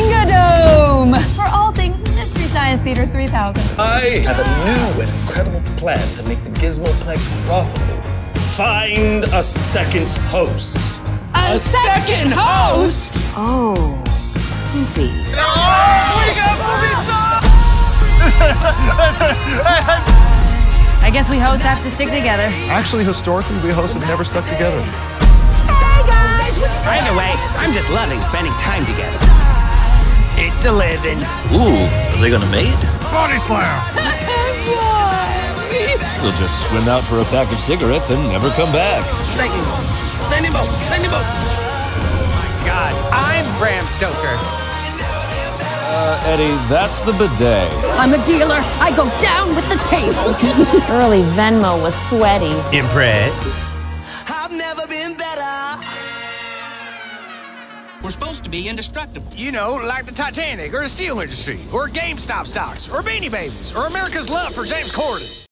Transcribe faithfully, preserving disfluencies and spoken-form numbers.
Ringadome! For all things Mystery Science Theater three thousand. I have a new and incredible plan to make the Gizmoplex profitable. Find a second host. A, a second, second host? Oh, poopy. Oh, we got poopy sauce! I guess we hosts have to stick together. Actually, historically, we hosts have never stuck together. Hey, guys! Either way, I'm just loving spending time together. It's eleven. Ooh, are they gonna mate? Body slam! They'll just swim out for a pack of cigarettes and never come back. Lightning bolt! Lightning bolt! Lightning bolt! God, I'm Bram Stoker. Uh, Eddie, that's the bidet. I'm a dealer. I go down with the table. Early Venmo was sweaty. Impressed? I've never been better. We're supposed to be indestructible. You know, like the Titanic, or the steel industry, or GameStop stocks, or Beanie Babies, or America's love for James Corden.